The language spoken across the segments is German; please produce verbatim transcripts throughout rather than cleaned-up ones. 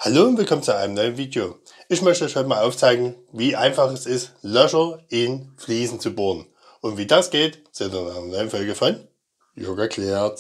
Hallo und willkommen zu einem neuen Video. Ich möchte euch heute mal aufzeigen, wie einfach es ist, Löcher in Fliesen zu bohren. Und wie das geht, seht ihr in einer neuen Folge von Jörg erklärt's.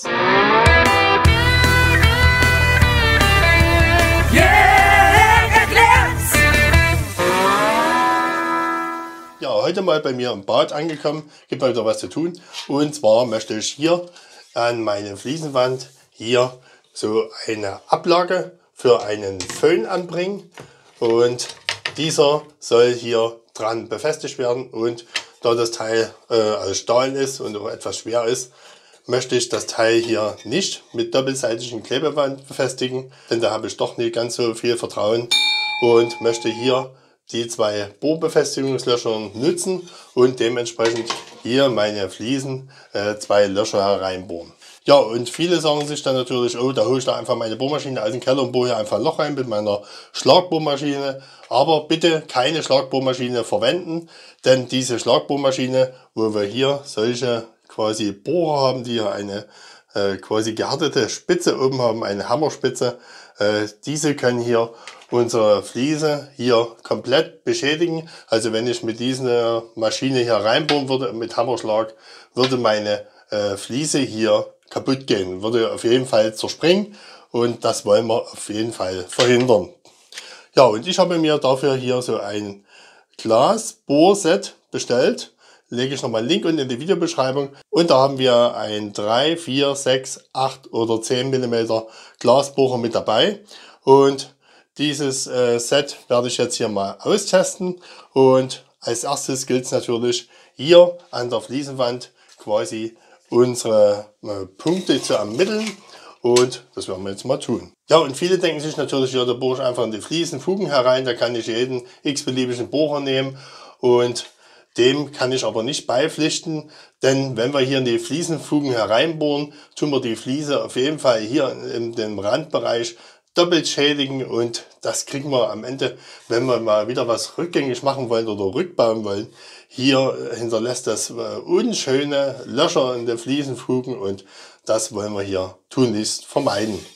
Ja, heute mal bei mir im Bad angekommen, gibt mal wieder was zu tun. Und zwar möchte ich hier an meine Fliesenwand hier so eine Ablage für einen Föhn anbringen. Und dieser soll hier dran befestigt werden. Und da das Teil äh, aus Stahl ist und auch etwas schwer ist, möchte ich das Teil hier nicht mit doppelseitigen Klebeband befestigen, denn da habe ich doch nicht ganz so viel Vertrauen und möchte hier die zwei Bohrbefestigungslöcher nutzen und dementsprechend hier meine Fliesen äh, zwei Löcher hereinbohren. Ja, und viele sagen sich dann natürlich, oh, da hole ich da einfach meine Bohrmaschine aus dem Keller und bohre hier einfach ein Loch rein mit meiner Schlagbohrmaschine. Aber bitte keine Schlagbohrmaschine verwenden, denn diese Schlagbohrmaschine, wo wir hier solche quasi Bohrer haben, die hier eine äh, quasi gehärtete Spitze oben haben, eine Hammerspitze, äh, diese können hier unsere Fliese hier komplett beschädigen. Also wenn ich mit dieser Maschine hier reinbohren würde, mit Hammerschlag, würde meine äh, Fliese hier kaputt gehen, würde auf jeden Fall zerspringen und das wollen wir auf jeden Fall verhindern. Ja, und ich habe mir dafür hier so ein Glasbohrset bestellt. Lege ich nochmal einen Link unten in die Videobeschreibung. Und da haben wir ein drei, vier, sechs, acht oder zehn Millimeter Glasbohrer mit dabei. Und dieses äh, Set werde ich jetzt hier mal austesten. Und als erstes gilt es natürlich hier an der Fliesenwand quasi unsere äh, Punkte zu ermitteln. Und das werden wir jetzt mal tun. Ja, und viele denken sich natürlich, ja, da bohre ich einfach in die Fliesenfugen herein. Da kann ich jeden x-beliebigen Bohrer nehmen. Und dem kann ich aber nicht beipflichten, denn wenn wir hier in die Fliesenfugen hereinbohren, tun wir die Fliese auf jeden Fall hier in dem Randbereich doppelt schädigen und das kriegen wir am Ende, wenn wir mal wieder was rückgängig machen wollen oder rückbauen wollen. Hier hinterlässt das unschöne Löcher in den Fliesenfugen und das wollen wir hier tunlichst vermeiden.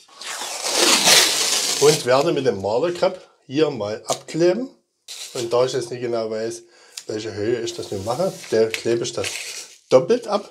Und werde mit dem Malerkrepp hier mal abkleben. Und da ich jetzt nicht genau weiß, welche Höhe ich das nun mache, der klebe ich das doppelt ab.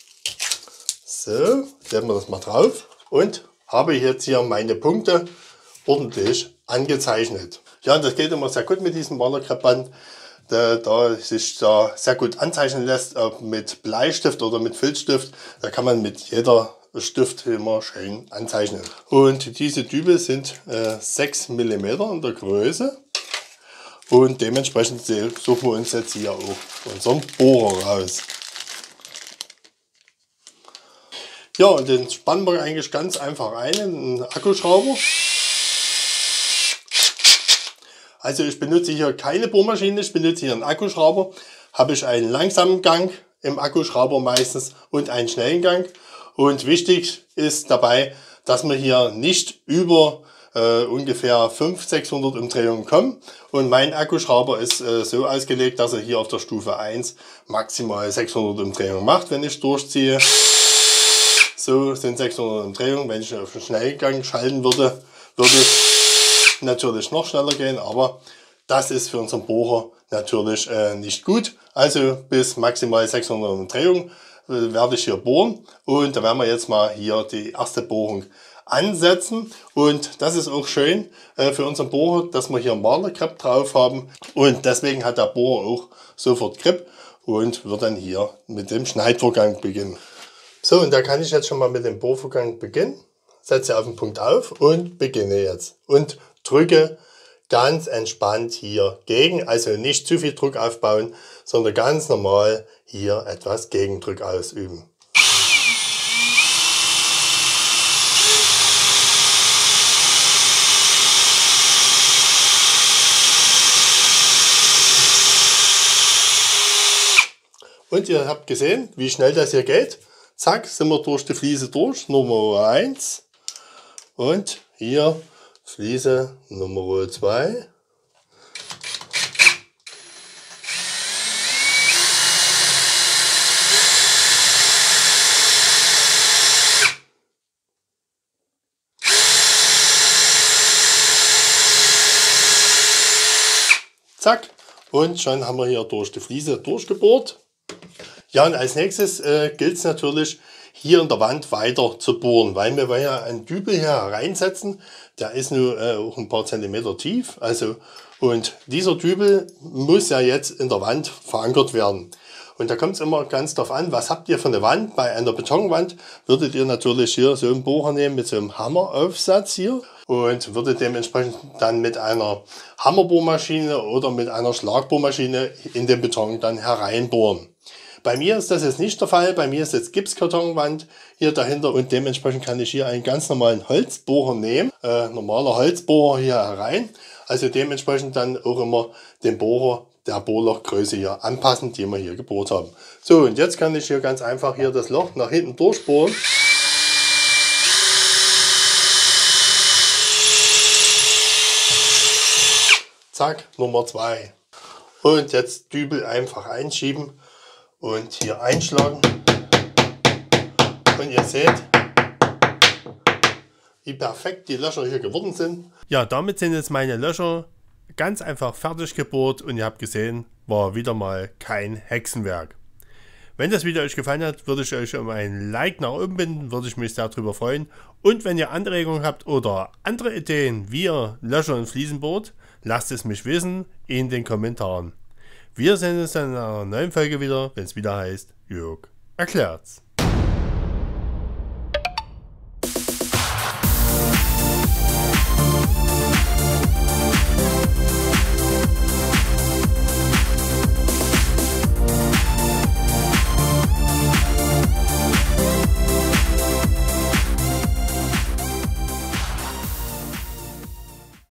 So, kleben wir das mal drauf und habe jetzt hier meine Punkte ordentlich angezeichnet. Ja, das geht immer sehr gut mit diesem Malerkreppband, da, da sich da sehr gut anzeichnen lässt, ob mit Bleistift oder mit Filzstift. Da kann man mit jeder Stift immer schön anzeichnen. Und diese Dübel sind äh, sechs Millimeter in der Größe. Und dementsprechend suchen wir uns jetzt hier auch unseren Bohrer raus. Ja, und den spannen wir eigentlich ganz einfach ein in einen Akkuschrauber. Also ich benutze hier keine Bohrmaschine, ich benutze hier einen Akkuschrauber. Habe ich einen langsamen Gang im Akkuschrauber meistens und einen schnellen Gang. Und wichtig ist dabei, dass wir hier nicht über Uh, ungefähr fünfhundert, sechshundert Umdrehungen kommen und mein Akkuschrauber ist uh, so ausgelegt, dass er hier auf der Stufe eins maximal sechshundert Umdrehungen macht, wenn ich durchziehe. So sind sechshundert Umdrehungen. Wenn ich auf den Schnellgang schalten würde, würde es natürlich noch schneller gehen, aber das ist für unseren Bohrer natürlich äh, nicht gut. Also bis maximal sechshundert Umdrehungen äh, werde ich hier bohren und da werden wir jetzt mal hier die erste Bohrung ansetzen und das ist auch schön äh, für unseren Bohrer, dass wir hier Malerkrepp drauf haben und deswegen hat der Bohrer auch sofort Grip und wird dann hier mit dem Schneidvorgang beginnen. So, und da kann ich jetzt schon mal mit dem Bohrvorgang beginnen. Setze auf den Punkt auf und beginne jetzt und drücke ganz entspannt hier gegen, also nicht zu viel Druck aufbauen, sondern ganz normal hier etwas Gegendruck ausüben. Und ihr habt gesehen, wie schnell das hier geht. Zack, sind wir durch die Fliese durch. Nummer eins. Und hier Fliese Nummer zwei. zack, und schon haben wir hier durch die Fliese durchgebohrt. Ja, und als nächstes äh, gilt es natürlich, hier in der Wand weiter zu bohren, weil wir wollen ja einen Dübel hier reinsetzen. Der ist nur äh, auch ein paar Zentimeter tief. Also, und dieser Dübel muss ja jetzt in der Wand verankert werden. Und da kommt es immer ganz darauf an, was habt ihr für eine Wand. Bei einer Betonwand würdet ihr natürlich hier so einen Bohrer nehmen mit so einem Hammeraufsatz hier und würdet dementsprechend dann mit einer Hammerbohrmaschine oder mit einer Schlagbohrmaschine in den Beton dann hereinbohren. Bei mir ist das jetzt nicht der Fall. Bei mir ist jetzt Gipskartonwand hier dahinter und dementsprechend kann ich hier einen ganz normalen Holzbohrer nehmen. Äh, normaler Holzbohrer hier herein. Also dementsprechend dann auch immer den Bohrer der Bohrlochgröße hier anpassen, die wir hier gebohrt haben. So, und jetzt kann ich hier ganz einfach hier das Loch nach hinten durchbohren. Zack, Nummer zwei. Und jetzt Dübel einfach einschieben und hier einschlagen. Und ihr seht, wie perfekt die Löcher hier geworden sind. Ja, damit sind jetzt meine Löcher ganz einfach fertig gebohrt und ihr habt gesehen, war wieder mal kein Hexenwerk. Wenn das Video euch gefallen hat, würde ich euch um ein Like nach oben bitten, würde ich mich sehr darüber freuen. Und wenn ihr Anregungen habt oder andere Ideen, wie ihr Löcher und Fliesen bohrt, lasst es mich wissen in den Kommentaren. Wir sehen uns dann in einer neuen Folge wieder, wenn es wieder heißt, Jörg erklärt's.